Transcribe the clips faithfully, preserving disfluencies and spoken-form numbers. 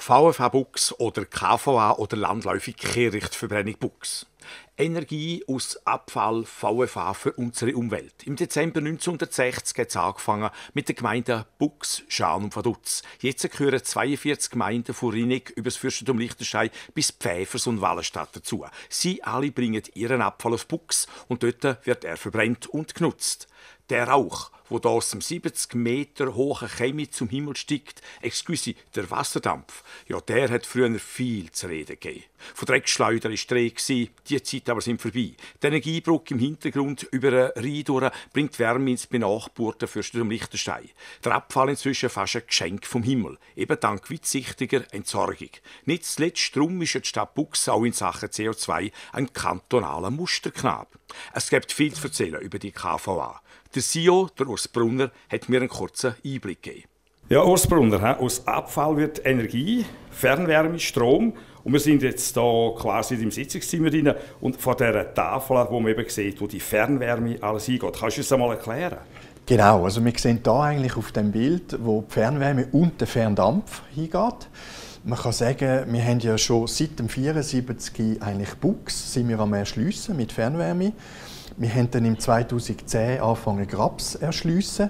V F A-Buchs oder K V A oder landläufig Kehrichtverbrennung Buchs. Energie aus Abfall V F A für unsere Umwelt. Im Dezember neunzehnhundertsechzig hat es angefangen mit den Gemeinden Buchs, Schaan und Vaduz. Jetzt gehören zweiundvierzig Gemeinden von Rienig über das Fürstentum Liechtenstein bis Pfäfers und Wallenstadt dazu. Sie alle bringen ihren Abfall auf Buchs und dort wird er verbrennt und genutzt. Der Rauch, wo da aus dem siebzig Meter hohen Chemie zum Himmel steigt, excuse, der Wasserdampf, ja, der hat früher viel zu reden gegeben. Von Dreckschleuder war die Rede, die Zeit aber sind vorbei. Die Energiebrücke im Hintergrund über den Rhein durch bringt Wärme ins benachbarte Fürstentum Liechtenstein. Der Abfall inzwischen fast ein Geschenk vom Himmel, eben dank weitsichtiger Entsorgung. Nicht zuletzt darum ist die Stadt Buchs auch in Sachen C O zwei ein kantonaler Musterknabe. Es gibt viel zu erzählen über die K V A. Der C E O, der Urs Brunner, hat mir einen kurzen Einblick gegeben. Ja, Urs Brunner, aus Abfall wird Energie, Fernwärme, Strom. Und wir sind jetzt hier quasi im Sitzungszimmer drin und von dieser Tafel, wo man eben sieht, wo die Fernwärme alles eingeht. Kannst du uns das einmal erklären? Genau, also wir sehen hier eigentlich auf dem Bild, wo die Fernwärme und der Ferndampf hingeht. Man kann sagen, wir haben ja schon seit dem neunzehnhundertvierundsiebzig eigentlich Buchs, sind wir am Erschliessen mit Fernwärme. Wir haben dann im zweitausendzehn angefangen Grabs erschliessen.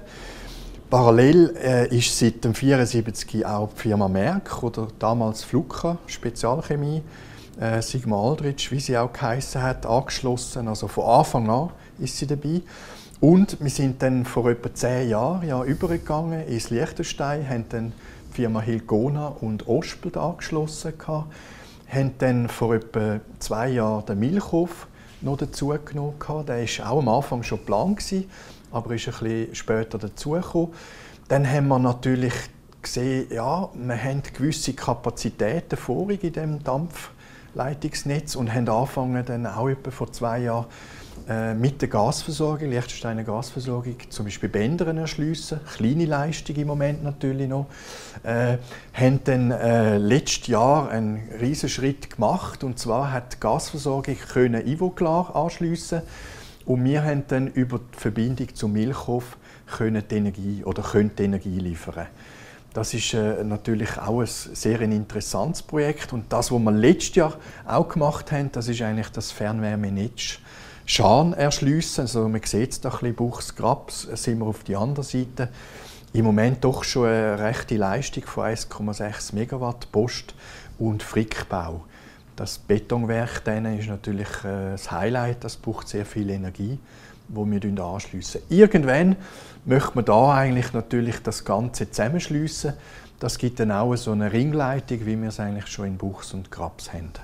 Parallel äh, ist seit dem neunzehnhundertvierundsiebzig auch die Firma Merck oder damals Fluka Spezialchemie, äh, Sigma Aldrich, wie sie auch geheissen hat, angeschlossen. Also von Anfang an ist sie dabei. Und wir sind dann vor etwa zehn Jahren ja, übergegangen ins Liechtenstein, haben dann die Firma Hilgona und Ospelt angeschlossen gehabt, haben dann vor etwa zwei Jahren den Milchhof noch dazu genommen. Der war auch am Anfang schon geplant, aber ist ein bisschen später dazugekommen. Dann haben wir natürlich gesehen, ja, wir haben gewisse Kapazitäten vorig in diesem Dampfleitungsnetz und haben angefangen, dann auch etwa vor zwei Jahren äh, mit der Gasversorgung, Liechtensteiner Gasversorgung, zum Beispiel Bändern erschliessen, kleine Leistung im Moment natürlich noch, äh, haben dann äh, letztes Jahr einen riesen Schritt gemacht, und zwar hat die Gasversorgung können Ivoclar anschliessen und wir haben dann über die Verbindung zum Milchhof können die Energie oder können die Energie liefern. Das ist äh, natürlich auch ein sehr interessantes Projekt, und das, was wir letztes Jahr auch gemacht haben, das ist eigentlich das Fernwärmenetz Schaan erschliessen. Also man sieht es da ein bisschen, Buchs, Grabs, sind wir auf die andere Seite. Im Moment doch schon eine rechte Leistung von eins Komma sechs Megawatt Post- und Frickbau. Das Betonwerk dann ist natürlich äh, das Highlight, das braucht sehr viel Energie, die wir anschliessen. Irgendwann möchte man da eigentlich natürlich das Ganze zusammenschliessen. Das gibt dann auch so eine Ringleitung, wie wir es eigentlich schon in Buchs und Grabs haben.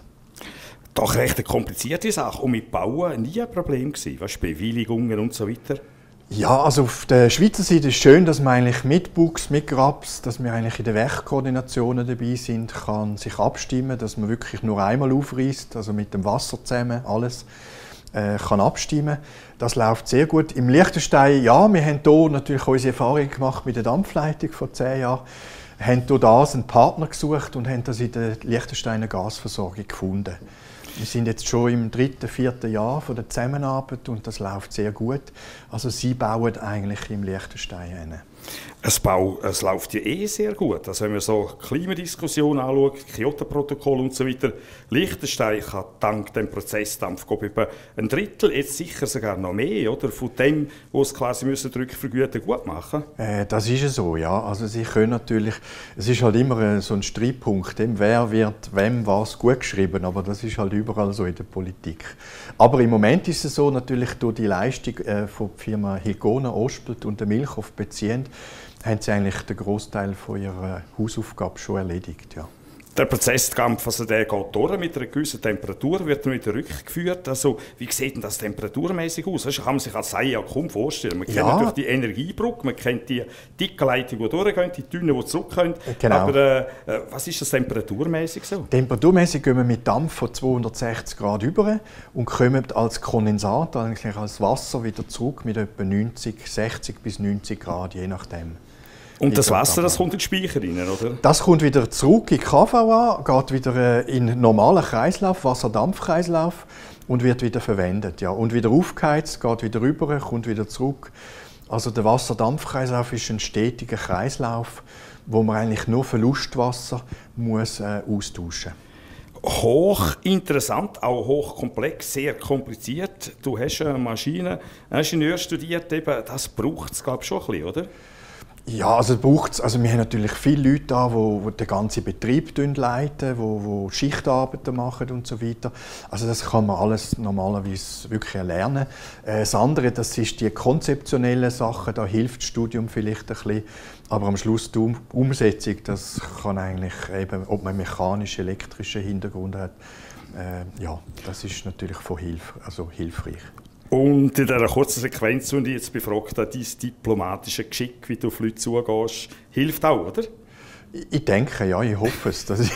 Doch recht eine komplizierte Sache und mit Bauen nie ein Problem gewesen, weißt, Bewilligungen und so weiter. Ja, also auf der Schweizer Seite ist es schön, dass man eigentlich mit Buchs, mit Grabs, dass wir eigentlich in den Werkkoordinationen dabei sind, kann sich abstimmen, dass man wirklich nur einmal aufreißt, also mit dem Wasser zusammen alles äh, kann abstimmen. Das läuft sehr gut. Im Liechtenstein, ja, wir haben hier natürlich unsere Erfahrung gemacht mit der Dampfleitung vor zehn Jahren, haben hier das einen Partner gesucht und haben das in der Liechtensteiner Gasversorgung gefunden. Wir sind jetzt schon im dritten, vierten Jahr von der Zusammenarbeit und das läuft sehr gut. Also sie bauen eigentlich im Liechtenstein hin. Es, Bau, es läuft ja eh sehr gut. Also wenn man so Klimadiskussionen anschaut, Kyoto-Protokoll und so weiter, Liechtenstein kann dank dem Prozessdampf etwa ein Drittel, jetzt sicher sogar noch mehr, oder, von dem, was es quasi müssen Rückvergüten gut machen. Äh, das ist so, ja. Also sie können natürlich, es ist halt immer so ein Streitpunkt, wer wird wem was gut geschrieben, aber das ist halt überall so in der Politik. Aber im Moment ist es so, natürlich durch die Leistung äh, von der Firma Hilgona, Ospelt und der Milchhof beziehend, haben sie eigentlich den Großteil von ihrer Hausaufgabe schon erledigt. Ja. Der Prozessdampf, also der geht durch mit einer gewissen Temperatur, wird dann wieder rückgeführt. Also, wie sieht denn das temperaturmäßig aus? Das kann man sich als Laie ja kaum vorstellen. Man ja. kennt natürlich die Energiebrücke, man kennt die dicken Leitungen, die durchgehen, die dünnen, die zurückgehen. Genau. Aber äh, was ist das temperaturmäßig so? Temperaturmäßig gehen wir mit Dampf von zweihundertsechzig Grad über und kommen als Kondensat, eigentlich als Wasser, wieder zurück mit etwa neunzig, sechzig bis neunzig Grad, je nachdem. Und das Wasser, das kommt in den Speicher rein, oder? Das kommt wieder zurück in die K V A, geht wieder in den normalen Kreislauf, Wasserdampfkreislauf, und wird wieder verwendet. Ja. Und wieder aufgeheizt, geht wieder rüber, kommt wieder zurück. Also der Wasserdampfkreislauf ist ein stetiger Kreislauf, wo man eigentlich nur Verlustwasser muss, äh, austauschen muss. Hochinteressant, auch hochkomplex, sehr kompliziert. Du hast eine Maschine, Ingenieur studiert, eben, das braucht es, glaube ich, schon ein bisschen, oder? Ja, also braucht's, also wir haben natürlich viele Leute da, die, die den ganzen Betrieb leiten, die, die Schichtarbeiten machen und so weiter. Also das kann man alles normalerweise wirklich erlernen. Das andere, das ist die konzeptionellen Sachen, da hilft das Studium vielleicht ein bisschen. Aber am Schluss die Umsetzung, das kann eigentlich eben, ob man mechanisch, elektrischen Hintergrund hat, äh, ja, das ist natürlich von Hilf, also hilfreich. Und in dieser kurzen Sequenz, die ich jetzt befragt habe, dein diplomatische Geschick, wie du auf Leute zugehst, hilft auch, oder? Ich denke, ja, ich hoffe es. Dass ich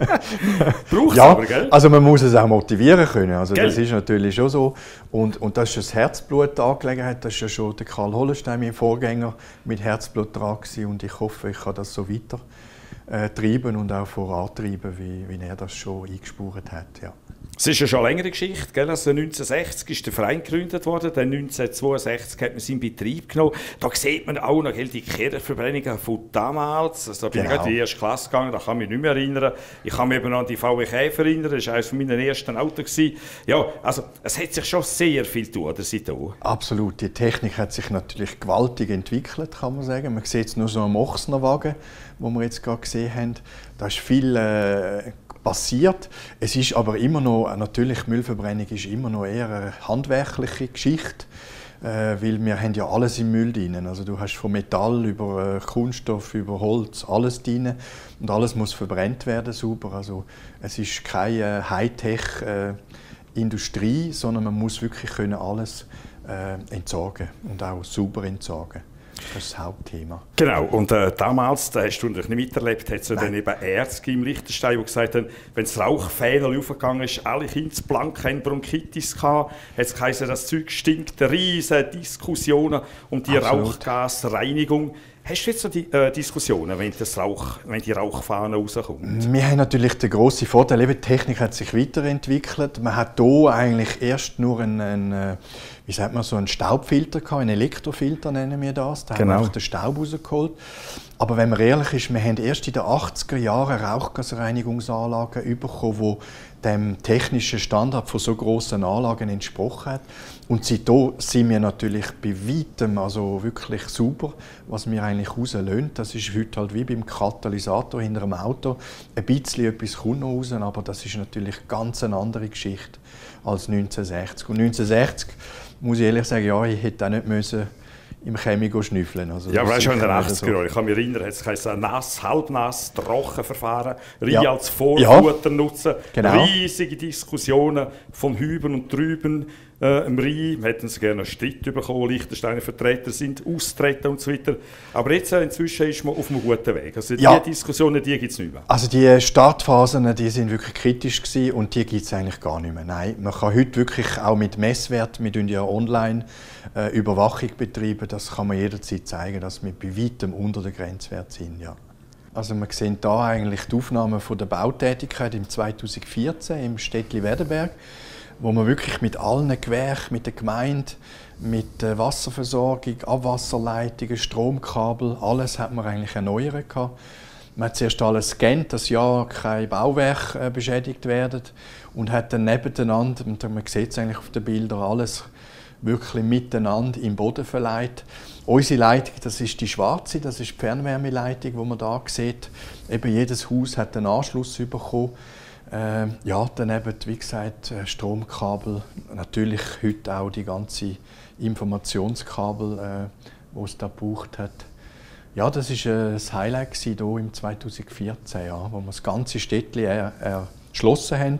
Braucht ja, es aber, gell? Also man muss es auch motivieren können. Also Gell? das ist natürlich schon so. Und, und das ist das Herzblut-Angelegenheit. Das ist ja schon der Karl Hollenstein, mein Vorgänger, mit Herzblut dran gewesen. Und ich hoffe, ich kann das so weiter äh, treiben und auch vorantreiben, wie, wie er das schon eingespurt hat. Ja. Es ist ja schon eine längere Geschichte. Gell? Also neunzehnhundertsechzig ist der Verein gegründet worden, dann neunzehnhundertzweiundsechzig hat man seinen Betrieb genommen. Da sieht man auch noch die Kehrichtverbrennungen von damals. Also, da bin genau. ich gerade in die erste Klasse gegangen, da kann ich mich nicht mehr erinnern. Ich kann mich eben an die V W Käfer erinnern, das war eines meiner ersten Autos. Ja, also es hat sich schon sehr viel getan, oder seitdem. Absolut. Die Technik hat sich natürlich gewaltig entwickelt, kann man sagen. Man sieht es nur so am Ochsnerwagen, den wir jetzt gerade gesehen haben. Da ist viel äh, passiert. Es ist aber immer noch, natürlich Müllverbrennung ist immer noch eher eine handwerkliche Geschichte, äh, weil wir haben ja alles im Müll drin. Also du hast von Metall über äh, Kunststoff, über Holz, alles drin und alles muss verbrennt werden, sauber. Also es ist keine Hightech-Industrie, äh, sondern man muss wirklich können alles äh, entsorgen und auch sauber entsorgen. Das ist das Hauptthema. Genau, und äh, damals, da hast du natürlich nicht miterlebt, hat es ja dann eben Ärzte im Liechtenstein, die gesagt haben, wenn das Rauchfähnel aufgegangen ist, alle Kinder blank haben Bronchitis gehabt, hat es geheißen, das Zeug stinkt, riesige Diskussionen um die Absolut. Rauchgasreinigung. Hast du jetzt so die äh, Diskussionen, wenn, das Rauch, wenn die Rauchfahne rauskommt? Wir haben natürlich den grossen Vorteil, eben, die Technik hat sich weiterentwickelt. Man hat hier eigentlich erst nur einen, einen, wie sagt man, so einen Staubfilter gehabt, einen Elektrofilter nennen wir das. Da genau. haben wir den Staub rausgeholt. Aber wenn man ehrlich ist, wir haben erst in den achtziger Jahren Rauchgasreinigungsanlagen bekommen, die dem technischen Standard von so grossen Anlagen entsprochen hat. Und seitdem sind wir natürlich bei weitem also wirklich sauber, was wir eigentlich rauslösen. Das ist heute halt wie beim Katalysator hinter einem Auto. Ein bisschen etwas kommt noch raus, aber das ist natürlich ganz eine andere Geschichte als neunzehnhundertsechzig. Und neunzehnhundertsechzig muss ich ehrlich sagen, ja, ich hätte auch nicht müssen im Chemie schnüffeln. Also ja, aber das ist schon in den achtziger Jahren. Ich kann mich erinnern, es heisst nass, halbnass, Trockenverfahren, Rei ja. als Vorfutter ja. nutzen, genau. riesige Diskussionen von Hüben und Drüben äh, im Rhein. Wir hätten sie gerne einen Streit bekommen, Liechtensteiner Vertreter sind austreten und so weiter. Aber jetzt äh, inzwischen ist man auf einem guten Weg. Also ja. diese Diskussionen, die gibt es nicht mehr. Also die Startphasen, die sind wirklich kritisch gewesen und die gibt es eigentlich gar nicht mehr. Nein, man kann heute wirklich auch mit Messwert, wir tun ja online äh, Überwachung betreiben, das kann man jederzeit zeigen, dass wir bei weitem unter den Grenzwert sind. Ja. Also wir sehen hier eigentlich die Aufnahmen von der Bautätigkeit im zweitausendvierzehn im Städtli Werdenberg, wo man wirklich mit allen Gewerken, mit der Gemeinde, mit der Wasserversorgung, Abwasserleitungen, Stromkabel, alles hat man eigentlich erneuert gehabt. Man hat zuerst alles gescannt, dass ja kein Bauwerk äh, beschädigt werden und hat dann nebeneinander, und man sieht es eigentlich auf den Bildern, alles wirklich miteinander im Boden verleiht. Unsere Leitung, das ist die schwarze, das ist die Fernwärmeleitung, die man hier sieht. Eben jedes Haus hat einen Anschluss bekommen. Äh, ja, dann eben, wie gesagt, Stromkabel, natürlich heute auch die ganzen Informationskabel, äh, die es da gebraucht hat. Ja, das war äh, das Highlight hier im zweitausendvierzehn, ja, wo wir das ganze Städtli er, erschlossen haben.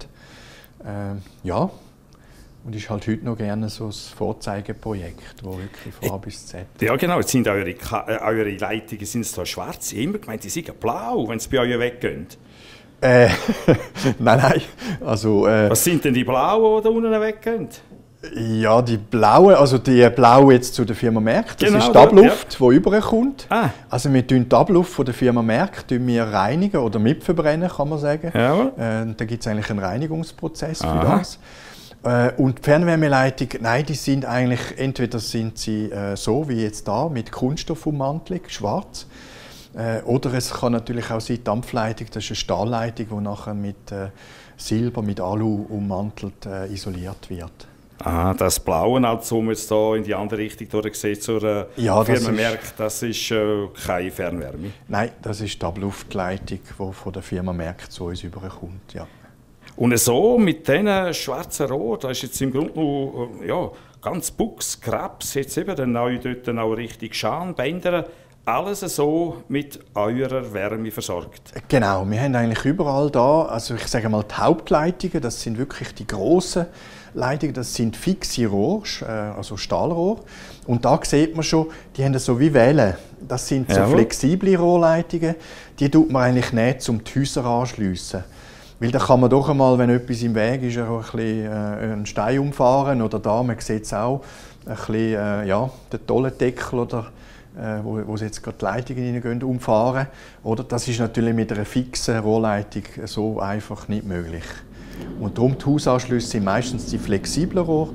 Äh, ja, und ist halt heute noch gerne so ein Vorzeigeprojekt, das wirklich von A bis Z. Ja genau, jetzt sind eure, äh, eure Leitungen sind so schwarz. Ich habe immer gemeint, die sind blau, wenn sie bei euch weggehen. Äh, nein, nein. Also, äh, was sind denn die blauen, die da unten weggehen? Ja, die blauen, also die blaue jetzt zu der Firma Merck, das genau, ist die Abluft, ja. die rüberkommt. Ah. Also wir tun die Abluft von der Firma Merck wir reinigen oder mitverbrennen, kann man sagen. Ja. Äh, da gibt es eigentlich einen Reinigungsprozess für Aha. das. Äh, und die Fernwärmeleitung, nein, die sind eigentlich, entweder sind sie äh, so wie jetzt da, mit Kunststoffummantelung, schwarz. Äh, oder es kann natürlich auch sein, die Dampfleitung, das ist eine Stahlleitung, die nachher mit äh, Silber, mit Alu ummantelt, äh, isoliert wird. Ah, das Blaue, also, um jetzt hier in die andere Richtung durchsehen, zur äh, ja, Firma Merck, das ist äh, keine Fernwärme? Nein, das ist die Abluftleitung, die von der Firma Merck zu uns überkommt. Ja. Und so mit diesen schwarzen Rohren, da ist jetzt im Grunde noch ja, ganz Buchs, Krebs, jetzt eben dann auch dort auch richtig Schan, Bänder, alles so mit eurer Wärme versorgt? Genau, wir haben eigentlich überall da, also ich sage mal die Hauptleitungen, das sind wirklich die grossen Leitungen, das sind fixe Rohre, also Stahlrohre. Und da sieht man schon, die haben so wie Wellen. Das sind so Jawohl. flexible Rohrleitungen, die tut man eigentlich nicht zum die Häuser anschliessen. Weil da kann man doch einmal, wenn etwas im Weg ist, ein bisschen, äh, einen Stein umfahren. Oder da, man sieht es auch, ein bisschen, äh, ja, den Tollendeckel, oder, äh, wo, wo jetzt gerade die Leitungen reingehen, umfahren. Oder? Das ist natürlich mit einer fixen Rohrleitung so einfach nicht möglich. Und darum die Hausanschlüsse sind meistens die flexiblen Rohre.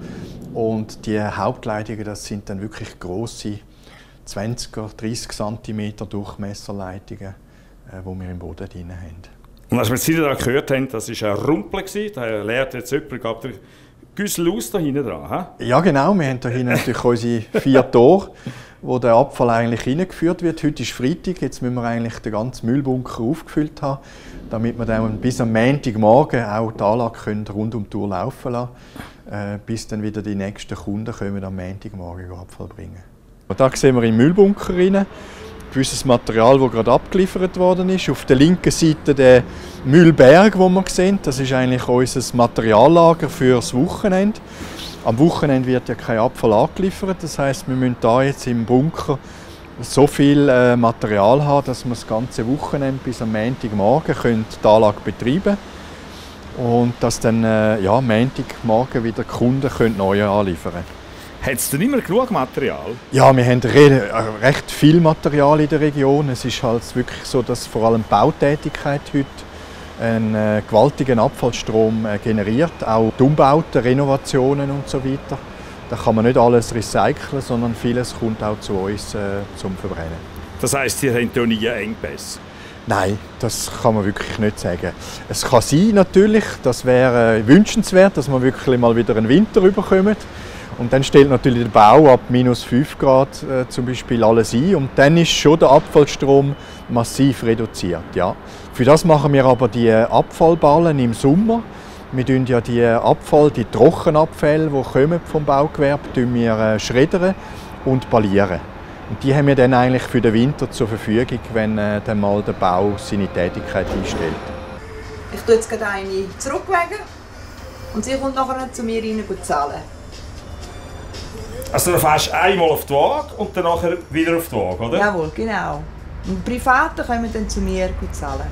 Und die Hauptleitungen, das sind dann wirklich grosse zwanzig bis dreißig Zentimeter Durchmesserleitungen, äh, die wir im Boden drin haben. Und als wir jetzt hier gehört haben, das war ein Rumpel, da lernt jetzt jemand, gab der Güssel aus da hinten dran. He? Ja genau, wir haben hier hinten natürlich unsere vier Tore, wo der Abfall eigentlich reingeführt wird. Heute ist Freitag, jetzt müssen wir eigentlich den ganzen Müllbunker aufgefüllt haben, damit wir dann bis am Montagmorgen auch die Anlage können rund um die Uhr laufen lassen können, äh, bis dann wieder die nächsten Kunden kommen am Montagmorgen Abfall bringen. Und da sehen wir im Müllbunker rein gewisses Material, das gerade abgeliefert worden ist. Auf der linken Seite der Müllberg, den wir sehen, das ist eigentlich unser Materiallager für das Wochenende. Am Wochenende wird ja kein Abfall angeliefert, das heisst, wir müssen hier jetzt im Bunker so viel äh, Material haben, dass wir das ganze Wochenende bis am Montagmorgen können die Anlage betreiben können und dass dann äh, ja, am Montagmorgen wieder die Kunden können neu anliefern können. Hat es denn immer genug Material? Ja, wir haben re recht viel Material in der Region. Es ist halt wirklich so, dass vor allem die Bautätigkeit heute einen äh, gewaltigen Abfallstrom äh, generiert. Auch die Umbauten, Renovationen und so weiter. Da kann man nicht alles recyceln, sondern vieles kommt auch zu uns äh, zum Verbrennen. Das heisst, ihr habt ja nie Engpässe? Nein, das kann man wirklich nicht sagen. Es kann sein natürlich, das wäre äh, wünschenswert, dass wir wirklich mal wieder einen Winter überkommen. Und dann stellt natürlich der Bau ab minus fünf Grad äh, zum Beispiel alles ein. Und dann ist schon der Abfallstrom massiv reduziert. Ja. Für das machen wir aber die Abfallballen im Sommer. Wir tun ja die Abfall, die Trockenabfälle, die kommen vom Baugewerbe, tun wir äh, schreddern und ballieren. Und die haben wir dann eigentlich für den Winter zur Verfügung, wenn äh, dann mal der Bau seine Tätigkeit einstellt. Ich tue jetzt gerade eine zurücklegen und sie kommt nachher zu mir rein und zahlen. Also du fährst einmal auf die Waage und dann nachher wieder auf die Waage, oder? Jawohl, genau. Und die Privaten kommen dann zu mir und zahlen.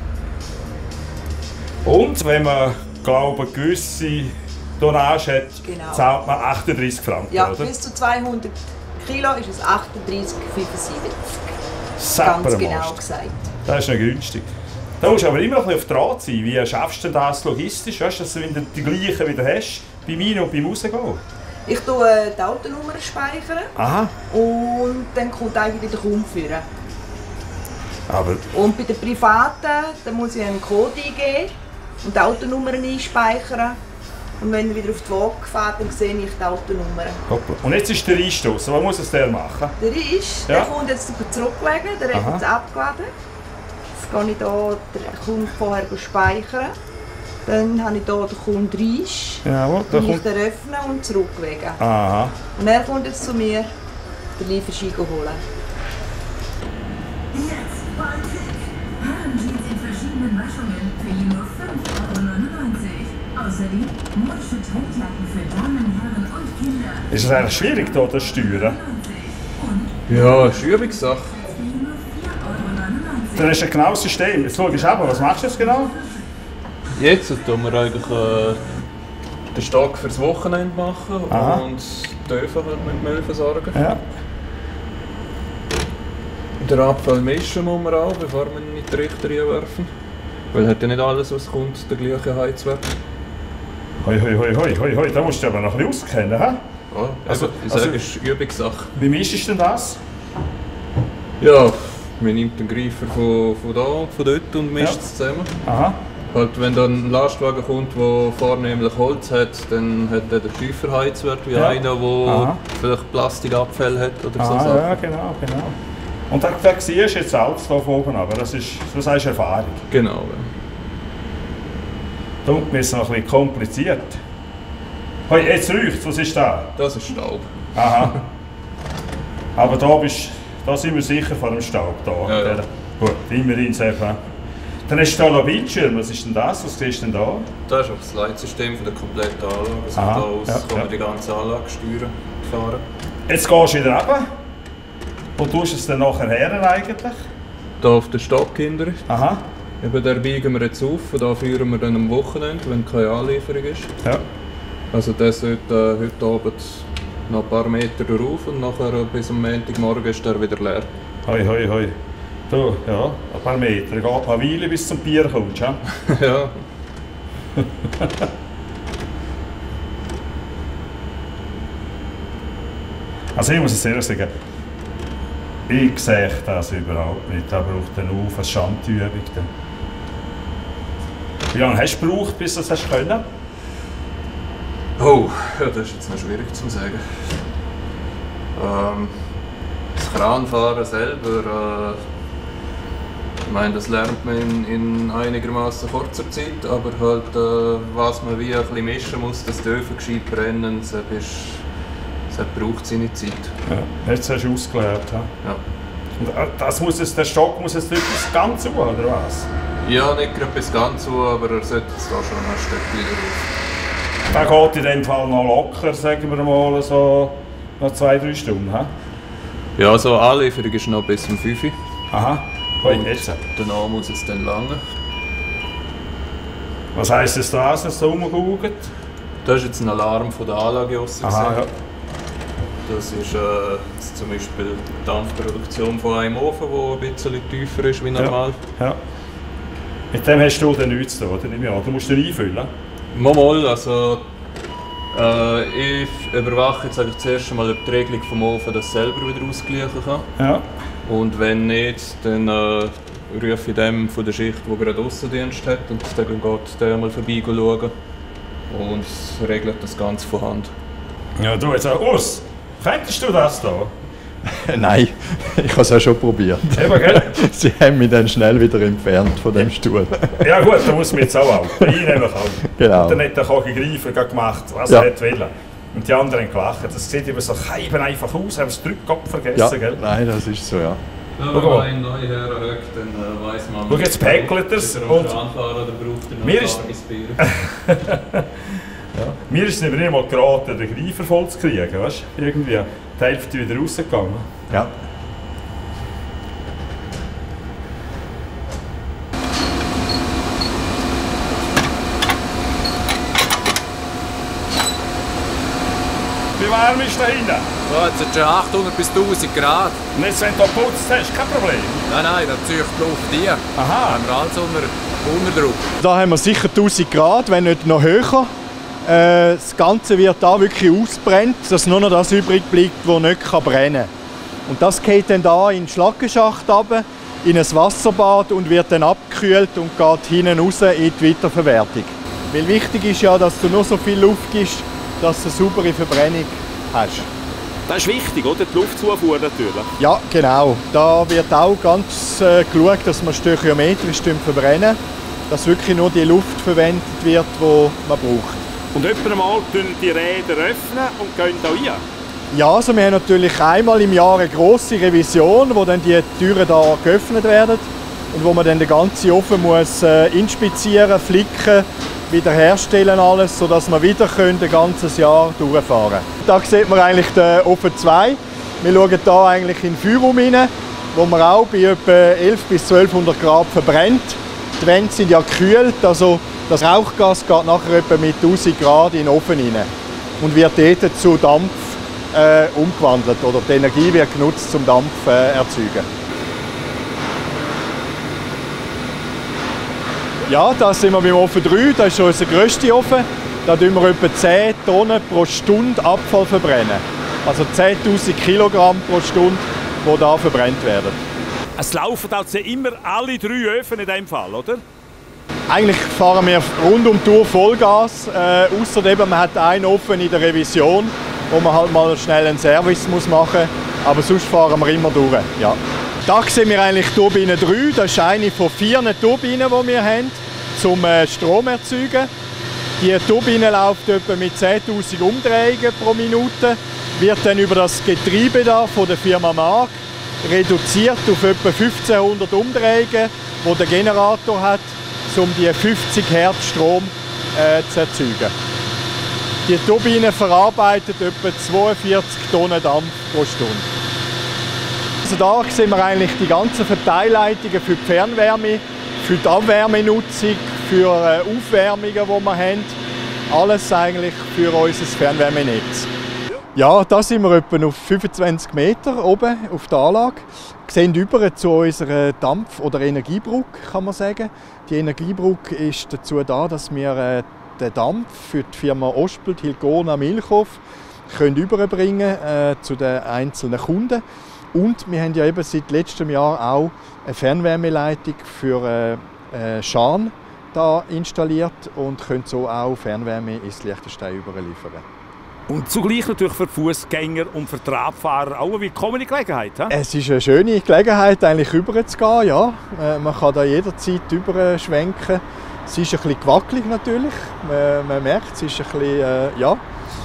Und wenn man, glaube ich, gewisse Tonnage hat, genau. zahlt man achtunddreißig Franken, ja, oder? bis zu zweihundert Kilo ist es achtunddreißig fünfundsiebzig. Sapper Ganz genau Mast. gesagt. Das ist noch günstig. Da musst du aber immer noch ein bisschen auf Draht sein. Wie schaffst du das logistisch, weißt, dass du die gleichen wieder hast, beim Ein- und beim Rausgehen? Ich tue die Autonummer speichern. Aha. Und dann kommt eigentlich der Kunde führen. Aber und bei den Privaten dann muss ich einen Code eingeben und die Autonummern einspeichern. Und wenn er wieder auf die Waage fährt, dann sehe ich die Autonummer. Hoppla. Und jetzt ist der Einstoß. Was muss es der machen? Der ist, Ja. der kommt jetzt zurücklegen, der hat Aha. jetzt abgeladen. Jetzt kann ich hier den Kunden vorher speichern. Dann habe ich hier den Kunden Reisch. Jawohl, da Dann ich kommt... den öffnen und zurücklegen. Aha. Und er kommt jetzt zu mir den Lieferschein holen. Jetzt bald haben Sie es in verschiedenen Waschungen für nur fünf Euro neunundneunzig. Außerdem Mundschutz-Handjacken für Damen, Herren und Kinder. Ist es eigentlich schwierig, hier das Steuern? Ja, ist Übungssache. Dann ist ein genaues System. Jetzt schau ich aber, was machst du jetzt genau? Jetzt tun wir eigentlich äh, den Stock fürs Wochenende machen Aha. und die Öfen halt mit Müll versorgen. Ja. Den Abfall mischen muss man auch, bevor wir ihn in die Richter reinwerfen. Weil hat ja nicht alles, was kommt, der gleiche Heizwert. Hoi, hoi, hoi, hoi, hoi, hoi, da musst du aber noch ein bisschen auskennen, hä? Ja, Also- also, ich also- sage, es ist Übungssache. Wie mischst du denn das? Ja, Man nimmt den Greifer von, von da, von dort und mischt Ja. es zusammen. Aha. Halt, wenn dann ein Lastwagen kommt, der vornehmlich Holz hat, dann hat er den tiefer Heizwert wie Ja. einer, der Aha. vielleicht Plastikabfälle hat oder so Ah, Sachen. ja, genau, genau. Und da, da siehst du jetzt alles hier von oben, aber das ist, das heißt Erfahrung. Genau. Ja. Darum ist es noch ein bisschen kompliziert. Hey, jetzt riecht es, was ist da? Das ist Staub. Aha. Aber da, bist, da sind wir sicher vor dem Staub. Da. Ja, ja. Gut, immerhin sehr fein. Dann hast du hier noch Bildschirm. Was ist denn das? Was siehst du denn da? Das ist auch das Leitsystem von der kompletten Anlage. Also Aha, von da aus ja, kann man ja. die ganze Anlage steuern, fahren. Jetzt gehst du wieder runter. Wo tust du es dann nachher her eigentlich? Hier auf den Stock hinten. Aha. Eben, der biegen wir jetzt auf und da führen wir dann am Wochenende, wenn keine Anlieferung ist. Ja. Also der sollte äh, heute Abend noch ein paar Meter drauf und nachher äh, bis am Montagmorgen ist der wieder leer. Hoi, hoi, hoi. Du, ja, ein paar Meter. Geht noch eine Weile bis zum Bier kommst, ja? Ja. Also ich muss es ehrlich sagen, ich sehe das überhaupt nicht. Da braucht dann auf eine Schandübung. Dann. Wie lange hast du gebraucht, bis du das hast können? Oh, ja, das ist jetzt noch schwierig zu sagen. Ähm, das Kranfahren selber, äh, ich meine, das lernt man in, in einigermaßen kurzer Zeit, aber halt, äh, was man wie ein bisschen mischen muss, dass die Öfen gescheit brennen, das, ist, das braucht seine Zeit. Ja, jetzt hast du ausgelernt. Ja? Ja. Und äh, das muss es, der Stock muss jetzt nicht bis ganz zu, oder was? Ja, nicht gerade bis ganz zu, aber er sollte jetzt da schon ein Stückchen drauf. Der geht in dem Fall noch locker, sagen wir mal, so noch zwei, drei Stunden. He? Ja, so Anlieferung ist noch bis um fünf Uhr. Aha, Hoi, jetzt. Danach muss es dann lange. Was heisst das da, dass es so rumgeguckt? Das ist jetzt ein Alarm von der Anlage aus. Aha, ja. Das ist äh, jetzt zum Beispiel die Dampfproduktion von einem Ofen, der ein bisschen tiefer ist wie normal. Ja. Ja. Mit dem hast du dann nichts zu tun, oder? Nehme ich an. Du musst den einfüllen. Mal, mal, also äh, ich überwache jetzt eigentlich zuerst mal, ob die Regelung vom Ofen das selber wieder ausgleichen kann. Ja. Und wenn nicht, dann äh, rufe ich dem von der Schicht, der gerade Aussendienst hat, und dann geht der mal vorbei schauen und regelt das Ganze von Hand. Ja, du jetzt auch aus. Könntest du das da? Nein, ich habe es ja schon probiert. Eben, gell? Sie haben mich dann schnell wieder entfernt von dem Stuhl. Ja gut, da muss man jetzt auch auch. Ich nehme auch. Genau. Und dann hat der Koch Greifer gemacht, was Ja. er wollte. Und die anderen haben gelacht. Das sieht immer so Scheiben einfach aus, haben das Drückkopf vergessen, Ja, gell? nein, das ist so, ja. Ja, Schau wenn mal. man einen neuen Herren hockt, dann äh, weiss man... Schau, jetzt päckelt er's Ist er und- am Anfahren oder braucht er noch Mir ein ist- warmes Bier? Mir ist es aber nicht mal geraten, den Greifer voll zu kriegen, weißt du? Irgendwie die Hälfte wieder rausgegangen. ja. Wie warm ist da hinten? Ja, jetzt sind schon achthundert bis tausend Grad. Und jetzt, wenn du geputzt hast, kein Problem. Nein, nein, da zieht die Luft hier. Da Aha. haben wir alles unter, unter Druck. Da haben wir sicher tausend Grad, wenn nicht noch höher. Äh, das Ganze wird da wirklich ausbrennt, dass nur noch das übrig bleibt, das nicht brennen kann. Und das geht dann da in den Schlackenschacht runter, in ein Wasserbad und wird dann abgekühlt und geht hinten raus in die Weiterverwertung. Weil wichtig ist ja, dass du nur so viel Luft gibst, dass du eine saubere Verbrennung hast. Das ist wichtig, oder? Die Luftzufuhr natürlich. Ja, genau. Da wird auch ganz äh, geschaut, dass man stöchiometrisch verbrennen, dass wirklich nur die Luft verwendet wird, die man braucht. Und etwa mal öffnen die Räder öffnen und gehen da rein. Ja, also wir haben natürlich einmal im Jahr eine grosse Revision, wo dann die Türen da geöffnet werden und wo man dann den ganzen Ofen muss äh, inspizieren, flicken, wiederherstellen alles, sodass wir wieder können, ein ganzes Jahr durchfahren können. Da sieht man eigentlich den Ofen zwei. Wir schauen hier eigentlich in den Feuerraum rein, wo man auch bei etwa elfhundert bis zwölfhundert Grad verbrennt. Die Wände sind ja gekühlt, also das Rauchgas geht nachher etwa mit tausend Grad in den Ofen rein und wird dort zu Dampf äh, umgewandelt oder die Energie wird genutzt, zum Dampf äh, erzeugen. Ja, da sind wir beim Ofen drei, das ist unser grösster Ofen. Da tun wir etwa zehn Tonnen pro Stunde Abfall verbrennen. Also zehntausend Kilogramm pro Stunde, die hier verbrennt werden. Es laufen also immer alle drei Öfen in diesem Fall, oder? Eigentlich fahren wir rund um die Tour Vollgas, äh, ausser eben, man hat einen Ofen in der Revision, wo man halt mal schnell einen Service muss machen muss, aber sonst fahren wir immer durch. Ja. Da sehen wir eigentlich Turbine drei, das ist eine von vier Turbinen, die wir haben, zum äh, Strom erzeugen. Die Turbine läuft etwa mit zehntausend Umdrehungen pro Minute, wird dann über das Getriebe da von der Firma Maag reduziert auf etwa fünfzehnhundert Umdrehungen, die der Generator hat, um die fünfzig Hertz Strom äh, zu erzeugen. Die Turbine verarbeitet etwa zweiundvierzig Tonnen Dampf pro Stunde. Also da sehen wir eigentlich die ganzen Verteilleitungen für die Fernwärme, für die Abwärmenutzung, für äh, Aufwärmungen, die wir haben. Alles eigentlich für unser Fernwärmenetz. Ja, da sind wir etwa auf fünfundzwanzig Meter oben auf der Anlage. Wir sehen über zu unserer Dampf- oder Energiebrücke, kann man sagen. Die Energiebrücke ist dazu da, dass wir äh, den Dampf für die Firma Ospelt Hilgona Milchhof können überbringen äh, zu den einzelnen Kunden. Und wir haben ja eben seit letztem Jahr auch eine Fernwärmeleitung für äh, äh, Schaan da installiert und können so auch Fernwärme ins Liechtenstein überliefern. Und zugleich natürlich für Fußgänger und für Radfahrer auch eine willkommene Gelegenheit. He? Es ist eine schöne Gelegenheit, eigentlich rüberzugehen. Ja. Man kann da jederzeit rüberschwenken. Es ist ein bisschen gewackelig natürlich. Man, man merkt, es ist ein bisschen, äh, ja,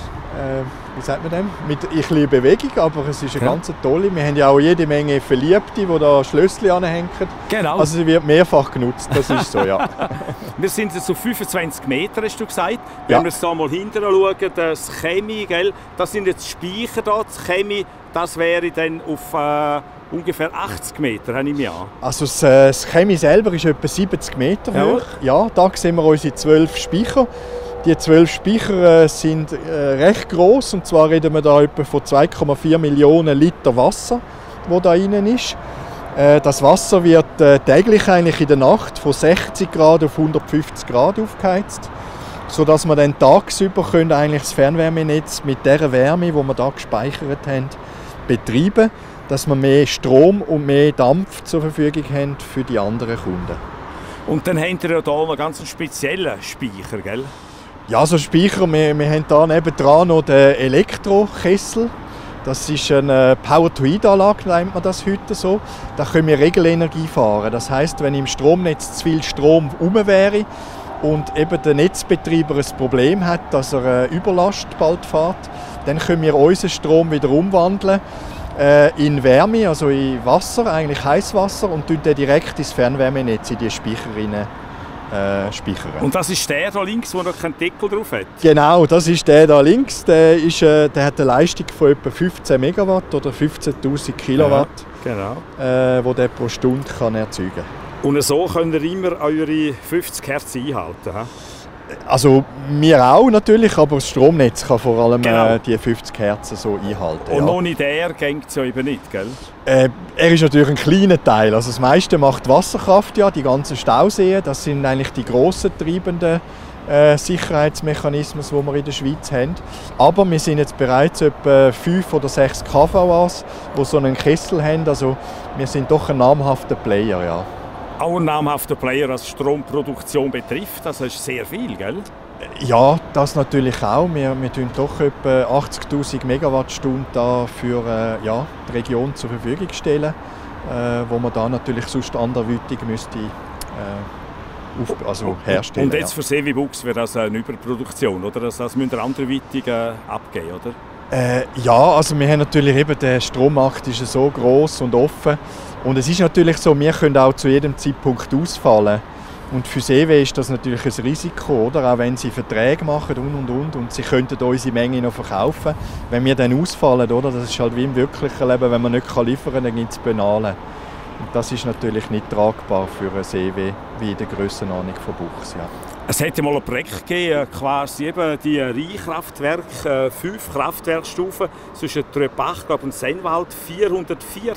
äh, wie sagt man dem? Mit ein bisschen Bewegung, aber es ist eine ja. ganz tolle. Wir haben ja auch jede Menge Verliebte, die da Schlösschen anhängen. Genau. Also sie wird mehrfach genutzt, das ist so, ja. Wir sind jetzt auf fünfundzwanzig Meter, hast du gesagt. Wenn ja. wir jetzt da mal hinten schauen, das Chemie, gell, das sind jetzt Speicher da. Das Chemie, das wäre dann auf äh, ungefähr achtzig Meter, habe ich mir an. Also das, äh, das Chemie selber ist etwa siebzig Meter ja. hoch. Ja, da sehen wir unsere zwölf Speicher. Die zwölf Speicher äh, sind äh, recht gross, und zwar reden wir da etwa von zwei Komma vier Millionen Liter Wasser, wo da drin ist. Äh, das Wasser wird äh, täglich eigentlich in der Nacht von sechzig Grad auf hundertfünfzig Grad aufgeheizt, sodass wir dann tagsüber können eigentlich das Fernwärmenetz mit der Wärme, die wir da gespeichert haben, betreiben, dass wir mehr Strom und mehr Dampf zur Verfügung haben für die anderen Kunden. Und dann habt ihr ja hier noch ganz einen speziellen Speicher, gell? Ja, so Speicher, wir, wir haben hier nebendran noch den Elektrokessel. Das ist eine Power-to-Heat-Anlage, nennt man das heute so. Da können wir Regelenergie fahren. Das heisst, wenn im Stromnetz zu viel Strom herum wäre und eben der Netzbetreiber ein Problem hat, dass er eine Überlast bald fährt, dann können wir unseren Strom wieder umwandeln äh, in Wärme, also in Wasser, eigentlich Heißwasser, und den direkt ins Fernwärmenetz, in die Speicher rein. Äh, speichern. Und das ist der da links, der noch keinen Deckel drauf hat? Genau, das ist der da links. Der, ist, äh, der hat eine Leistung von etwa fünfzehn Megawatt oder fünfzehntausend Kilowatt, ja, genau. äh, wo der pro Stunde kann erzeugen kann. Und so könnt ihr immer eure fünfzig Hertz einhalten? He? Also wir auch natürlich, aber das Stromnetz kann vor allem genau. äh, die fünfzig Hertz so einhalten. Und ja. ohne der geht es ja eben nicht, gell? Äh, er ist natürlich ein kleiner Teil. Also das meiste macht Wasserkraft, ja, die ganzen Stauseen. Das sind eigentlich die grossen treibenden äh, Sicherheitsmechanismen, die wir in der Schweiz haben. Aber wir sind jetzt bereits etwa fünf oder sechs K V As, die so einen Kessel haben. Also wir sind doch ein namhafter Player, ja. Auch ein namhafter Player, was Stromproduktion betrifft. Das ist sehr viel, gell? Ja, das natürlich auch. Wir, wir tun doch etwa achtzigtausend Megawattstunden da für äh, ja, die Region zur Verfügung stellen, äh, wo man da natürlich sonst anderweitig müsste äh, auf, also herstellen. Und jetzt ja. für Seewibuchs wäre das eine Überproduktion, oder? Das, das müsst ihr anderweitig äh, abgeben, oder? Äh, ja, also wir haben natürlich eben, der Strommarkt ist so gross und offen. Und es ist natürlich so, wir können auch zu jedem Zeitpunkt ausfallen. Und für das E W ist das natürlich ein Risiko, oder? Auch wenn sie Verträge machen und und und und sie könnten unsere Menge noch verkaufen. Wenn wir dann ausfallen, oder? Das ist halt wie im wirklichen Leben, wenn man nicht liefern kann, dann gibt es Penale. Und das ist natürlich nicht tragbar für ein E W wie in der Grössenordnung von Buchs. Ja. Es hätte mal ein Projekt gegeben, quasi eben die Rheinkraftwerke, äh, fünf Kraftwerkstufen zwischen Tröpach und Sennwald, vierhundertvierzig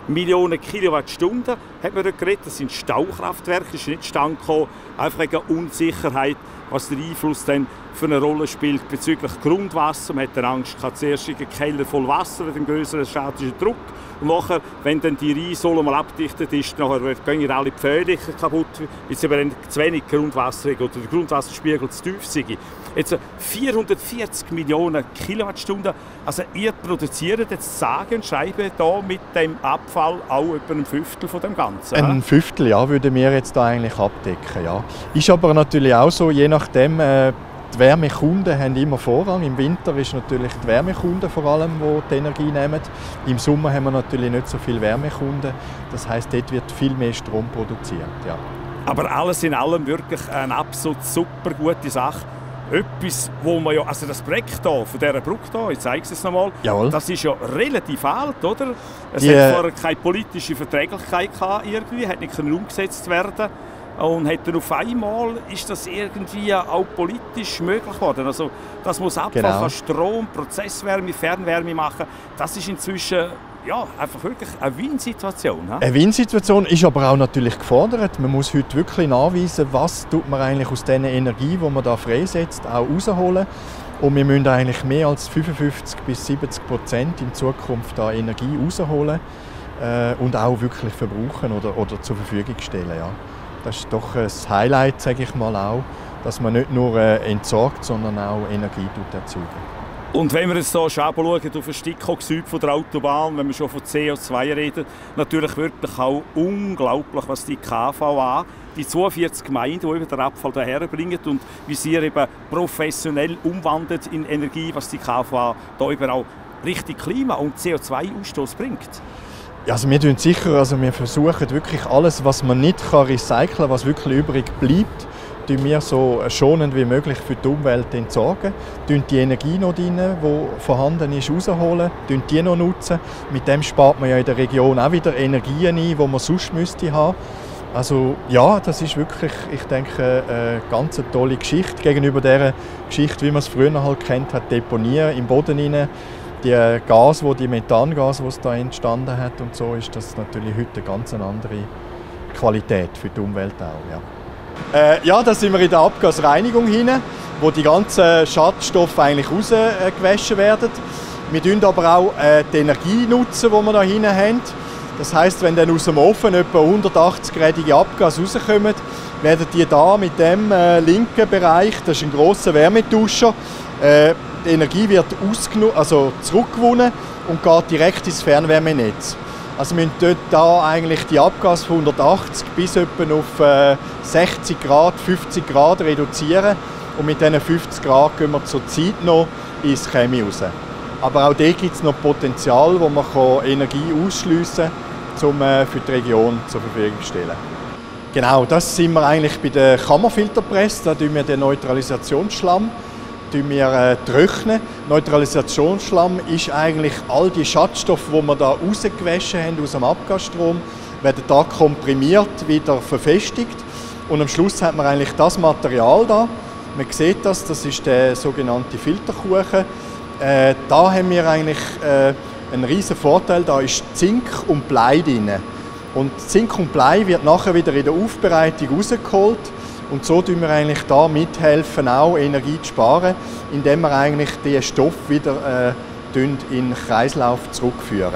Millionen Kilowattstunden hat man dort geredet. Das sind Staukraftwerke, das ist nicht zustande gekommen, einfach wegen Unsicherheit, was der Einfluss dann für eine Rolle spielt bezüglich Grundwasser. Man hat dann Angst gehabt, zuerst in den Keller voll Wasser mit einem größeren statischen Druck. Und nachher, wenn dann die Rheinsohle mal abdichtet ist, nachher gehen alle die Pfähle kaputt, weil sie eben zu wenig Grundwasser haben oder der Grundwasserspiegel zu tief sei. Jetzt vierhundertvierzig Millionen Kilowattstunden. Also ihr produziert jetzt sage und schreibe da mit dem Abfall auch etwa ein Fünftel von dem Ganzen. Ein Fünftel, ja, würden wir jetzt da eigentlich abdecken, ja. Ist aber natürlich auch so, je nachdem, äh, die Wärmekunden haben immer Vorrang. Im Winter ist natürlich die Wärmekunden vor allem, die die Energie nehmen. Im Sommer haben wir natürlich nicht so viele Wärmekunden. Das heisst, dort wird viel mehr Strom produziert, ja. Aber alles in allem wirklich eine absolut super gute Sache. Etwas, wo man ja, also das Projekt hier, von dieser Brücke hier, ich zeige es nochmal, das ist ja relativ alt, oder? Es Die, hat vorher keine politische Verträglichkeit gehabt, irgendwie, hat nicht umgesetzt werden. Und hat dann auf einmal ist das irgendwie auch politisch möglich geworden. Also, das muss Abfall genau. von Strom, Prozesswärme, Fernwärme machen. Das ist inzwischen ja, einfach wirklich eine Win-Situation. He? Eine Win-Situation ist aber auch natürlich gefordert. Man muss heute wirklich nachweisen, was tut man eigentlich aus dieser Energie, die man da freisetzt, auch rausholen. Und wir müssen eigentlich mehr als fünfundfünfzig bis siebzig Prozent in Zukunft da Energie rausholen äh, und auch wirklich verbrauchen oder, oder zur Verfügung stellen. Ja. Das ist doch ein Highlight, sage ich mal auch, dass man nicht nur äh, entsorgt, sondern auch Energie erzeugt. Und wenn wir jetzt hier schauen auf den Stickoxid von der Autobahn, wenn wir schon von C O zwei reden, natürlich wirklich auch unglaublich, was die K V A, die zweiundvierzig Gemeinden, die den Abfall hierher bringen und wie sie eben professionell umwandelt in Energie, was die K V A da eben auch richtig Klima- und C O zwei Ausstoß bringt. Ja, also wir tun sicher, also wir versuchen wirklich alles, was man nicht kann recyceln kann, was wirklich übrig bleibt, tun wir so schonend wie möglich für die Umwelt entsorgen. Tun die Energie noch rein, die vorhanden ist, rausholen, tun die noch nutzen. Mit dem spart man ja in der Region auch wieder Energien ein, die man sonst müsste haben. Also ja, das ist wirklich, ich denke, eine ganz tolle Geschichte gegenüber der Geschichte, wie man es früher halt kennt hat, Deponieren im Boden rein. Die Gas, wo die Methangas, die es da entstanden hat und so, ist das natürlich heute eine ganz andere Qualität für die Umwelt auch. Ja, äh, ja da sind wir in der Abgasreinigung hinein, wo die ganzen Schadstoffe eigentlich rausgewaschen werden. Wir nutzen aber auch äh, die Energie nutzen, die wir da hinein haben. Das heisst, wenn dann aus dem Ofen etwa hundertachtzig-gradige Abgas rauskommen, werden die da mit dem äh, linken Bereich, das ist ein grosser Wärmetauscher, äh, die Energie wird also zurückgewonnen und geht direkt ins Fernwärmenetz. Also wir müssen dort da eigentlich die Abgase von hundertachtzig bis etwa auf äh, sechzig Grad, fünfzig Grad reduzieren. Und mit diesen fünfzig Grad gehen wir zur Zeit noch ins Chemie raus. Aber auch dort gibt es noch Potenzial, wo man kann Energie ausschliessen kann, um äh, für die Region zur Verfügung zu stellen. Genau, das sind wir eigentlich bei der Kammerfilterpresse. Da tun wir den Neutralisationsschlamm wir äh, trocknen. Neutralisationsschlamm ist eigentlich all die Schadstoffe, die wir da rausgewaschen haben aus dem Abgasstrom, werden da komprimiert, wieder verfestigt. Und am Schluss hat man eigentlich das Material da. Man sieht das, das ist der sogenannte Filterkuchen. Äh, da haben wir eigentlich äh, einen riesen Vorteil. Da ist Zink und Blei drin. Und Zink und Blei wird nachher wieder in der Aufbereitung rausgeholt. Und so tun wir eigentlich da mithelfen, auch Energie zu sparen, indem wir eigentlich den Stoff wieder äh, in den Kreislauf zurückführen.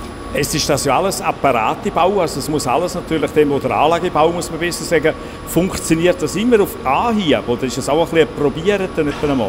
Es ist das ja alles Apparatebau, also es muss alles natürlich, dem oder Anlagebau muss man besser sagen, funktioniert das immer auf Anhieb oder ist es auch ein bisschen ein Probieren nicht einmal?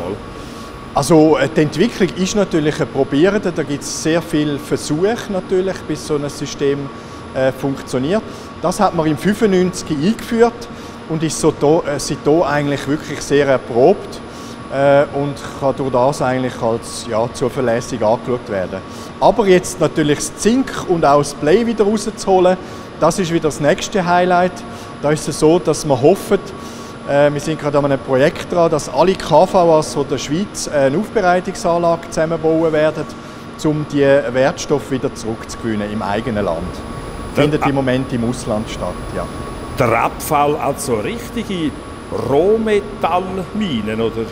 Also die Entwicklung ist natürlich ein Probieren, da gibt es sehr viele Versuche natürlich, bis so ein System äh, funktioniert. Das hat man im fünfundneunzig eingeführt. Und ist so da, äh, seitdem eigentlich wirklich sehr erprobt äh, und kann durch das eigentlich als ja, zuverlässig angeschaut werden. Aber jetzt natürlich das Zink und auch das Blei wieder rauszuholen, das ist wieder das nächste Highlight. Da ist es so, dass wir hoffen, äh, wir sind gerade an einem Projekt dran, dass alle K V As der Schweiz eine Aufbereitungsanlage zusammenbauen werden, um die Wertstoffe wieder zurückzugewinnen im eigenen Land. Das findet im Moment im Ausland statt. Ja. Der Abfall als so richtige Rohmetallminen, oder?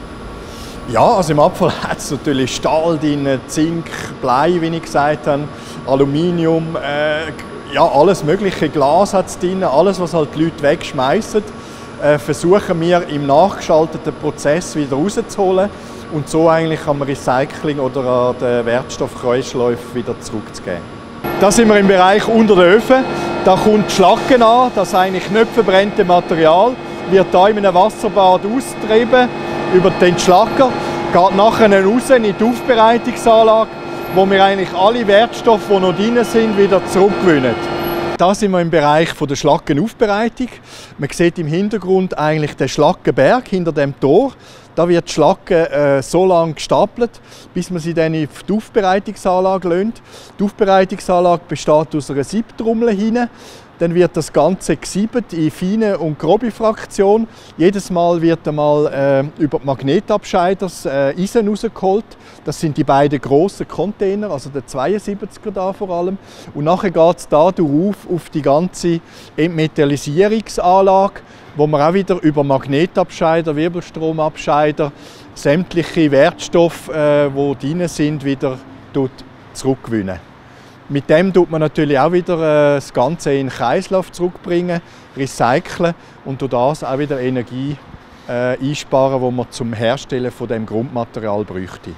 Ja, also im Abfall hat es natürlich Stahl drin, Zink, Blei, wie ich gesagt habe. Aluminium, äh, ja, alles mögliche, Glas hat es drin, alles, was halt die Leute wegschmeißen, äh, versuchen wir im nachgeschalteten Prozess wieder rauszuholen und so eigentlich am Recycling oder an den Wertstoffkreisläufen wieder zurückzugeben. Da sind wir im Bereich unter den Öfen. Da kommt die Schlacke an, das eigentlich nicht verbrannte Material, wird hier in einem Wasserbad ausgetrieben über den Entschlacker, geht nachher raus in die Aufbereitungsanlage, wo wir eigentlich alle Wertstoffe, die noch drin sind, wieder zurückgewinnen. Da sind wir im Bereich der Schlackenaufbereitung. Man sieht im Hintergrund eigentlich den Schlackenberg hinter dem Tor. Da wird die Schlacke äh, so lange gestapelt, bis man sie dann in die Aufbereitungsanlage lässt. Die Aufbereitungsanlage besteht aus einer Siebtrommel hinein. Dann wird das Ganze gesiebt in feine und grobe Fraktion. Jedes Mal wird einmal äh, über die Magnetabscheider äh, Eisen rausgeholt. Das sind die beiden grossen Container, also der zweiundsiebziger da vor allem. Und nachher geht es da auf, auf die ganze Entmetallisierungsanlage, wo man auch wieder über Magnetabscheider, Wirbelstromabscheider, sämtliche Wertstoffe, äh, die drin sind, wieder zurückgewinnen. Mit dem tut man natürlich auch wieder äh, das Ganze in den Kreislauf zurückbringen, recyceln und durch das auch wieder Energie äh, einsparen, die man zum Herstellen von dem Grundmaterial bräuchte.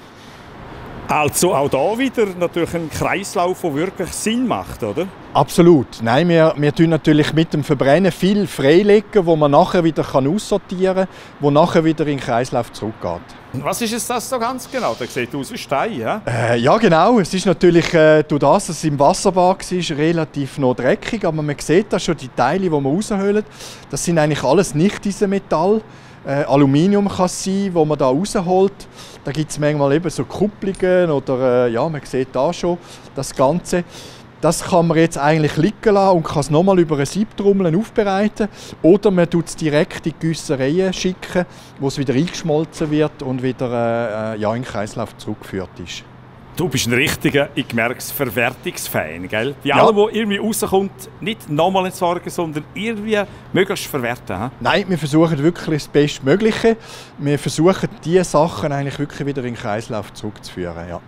Also auch da wieder natürlich ein Kreislauf, der wirklich Sinn macht, oder? Absolut. Nein, wir, wir tun natürlich mit dem Verbrennen viel freilegen, wo man nachher wieder aussortieren kann, wo nachher wieder in den Kreislauf zurückgeht. Was ist es das so ganz genau? Der sieht aus wie Stein, ja? Äh, ja, genau. Es ist natürlich, äh, durch das, dass es im Wasserbad war, relativ noch dreckig, aber man sieht da schon die Teile, die man rausholt. Das sind eigentlich alles nicht diese Metall. Äh, Aluminium kann es sein, das man da rausholt. Da gibt es manchmal eben so Kupplungen oder äh, ja, man sieht da schon das Ganze. Das kann man jetzt eigentlich liegen lassen und kann es nochmal über eine Siebtrommel aufbereiten. Oder man tut es direkt in die Güssereien schicken, wo es wieder eingeschmolzen wird und wieder äh, ja, in den Kreislauf zurückgeführt ist. Du bist ein richtiger, ich merke es, Verwertungsfan, gell? Bei Ja. allem, was irgendwie rauskommt, nicht nochmal entsorgen, sondern irgendwie möglichst verwerten. He? Nein, wir versuchen wirklich das Bestmögliche. Wir versuchen, diese Sachen eigentlich wirklich wieder in den Kreislauf zurückzuführen. Ja.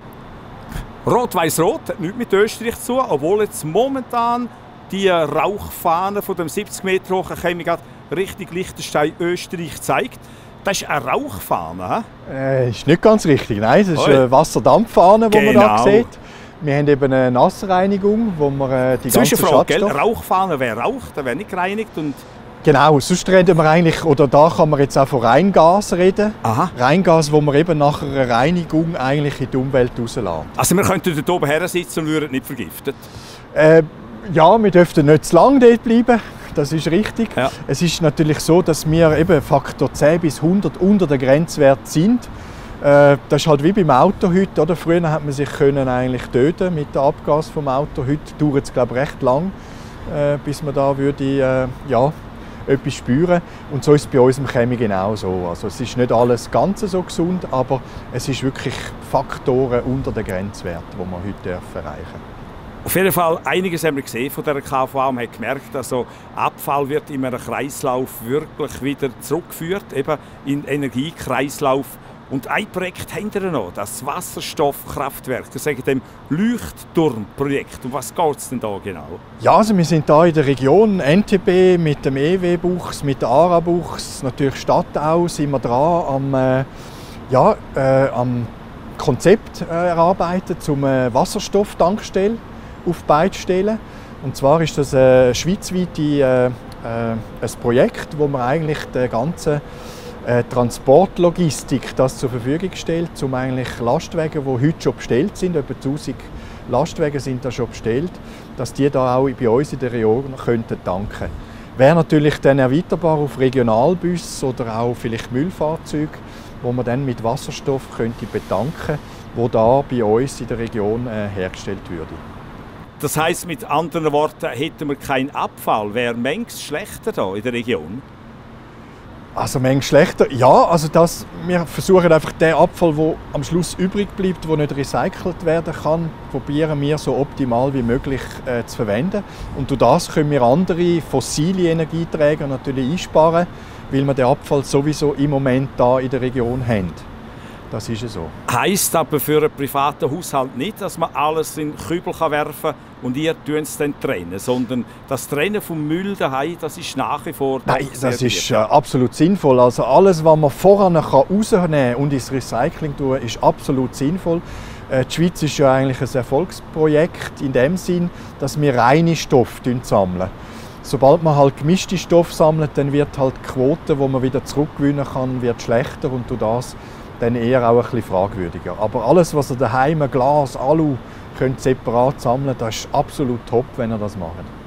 Rot-Weiß-Rot hat nichts mit Österreich zu, obwohl jetzt momentan die Rauchfahne von dem siebzig Meter hohen Chemie Richtung Liechtenstein, Österreich zeigt. Das ist eine Rauchfahne. He? Äh, ist nicht ganz richtig. Nein, das ist Oi. eine Wasserdampffahne, die man Genau. da sieht. Wir haben eben eine Nassreinigung, wo wir äh, die ganzen Zwischenfrage, gell? Schadstoffe... Rauchfahne, wer raucht, der wird nicht gereinigt. Und Genau, sonst reden wir eigentlich, oder da kann man jetzt auch von Reingas reden. Aha. Reingas, wo man eben nach einer Reinigung eigentlich in die Umwelt rauslässt. Also wir könnten dort oben her sitzen und würden nicht vergiftet. Äh, ja, wir dürften nicht zu lange dort bleiben, das ist richtig. Ja. Es ist natürlich so, dass wir eben Faktor zehn bis hundert unter dem Grenzwert sind. Äh, das ist halt wie beim Auto heute. Oder? Früher hat man sich können eigentlich töten mit dem Abgas vom Auto. Heute dauert es, glaube ich, recht lang, äh, bis man da würde, äh, ja, etwas spüren. Und so ist es bei uns im Chemie genauso. Also es ist nicht alles ganz so gesund, aber es ist wirklich Faktoren unter den Grenzwert, die wir heute erreichen dürfen. Auf jeden Fall, einiges haben wir gesehen von der K V A. Man hat gemerkt, also Abfall wird in einem Kreislauf wirklich wieder zurückgeführt, eben in den Energiekreislauf. Und ein Projekt haben wir noch, das Wasserstoffkraftwerk, das sagt dem Leuchtturmprojekt. Um was geht es denn da genau? Ja, also wir sind hier in der Region N T B mit dem E W-Buchs, mit der A R A-Buchs, natürlich Stadt auch, sind wir dran am, äh, ja, äh, am Konzept äh, erarbeiten zum äh, Wasserstofftankstelle auf beide Stellen. Und zwar ist das eine schweizweite äh, äh, ein Projekt, wo man eigentlich den ganzen äh, Transportlogistik das zur Verfügung stellt, um eigentlich Lastwagen, die heute schon bestellt sind, etwa tausend Lastwagen sind da schon bestellt, dass die da auch bei uns in der Region könnten tanken. Wäre natürlich dann erweiterbar auf Regionalbus oder auch vielleicht Müllfahrzeuge, wo man dann mit Wasserstoff könnte betanken, wo da bei uns in der Region äh, hergestellt würde. Das heisst, mit anderen Worten, hätten wir keinen Abfall, wäre manches schlechter da in der Region? Also manchmal schlechter. Ja, also das, wir versuchen einfach den Abfall, der am Schluss übrig bleibt, der nicht recycelt werden kann, probieren wir so optimal wie möglich äh, zu verwenden. Und durch das können wir andere fossile Energieträger natürlich einsparen, weil wir den Abfall sowieso im Moment da in der Region haben. Das ist so. Heisst aber für einen privaten Haushalt nicht, dass man alles in den Kübel werfen kann und ihr es dann trennen, sondern das Trennen vom Müll daheim, das ist nach wie vor... Nein, das ist äh, absolut sinnvoll. Also alles, was man vorher rausnehmen kann und ins Recycling tun, ist absolut sinnvoll. Äh, die Schweiz ist ja eigentlich ein Erfolgsprojekt in dem Sinn, dass wir reine Stoffe sammeln. Sobald man halt gemischte Stoffe sammelt, dann wird halt die Quote, die man wieder zurückgewinnen kann, wird schlechter und durch das dann eher auch ein bisschen fragwürdiger. Aber alles, was ihr daheim, Glas, Alu, könnt separat sammeln, das ist absolut top, wenn ihr das macht.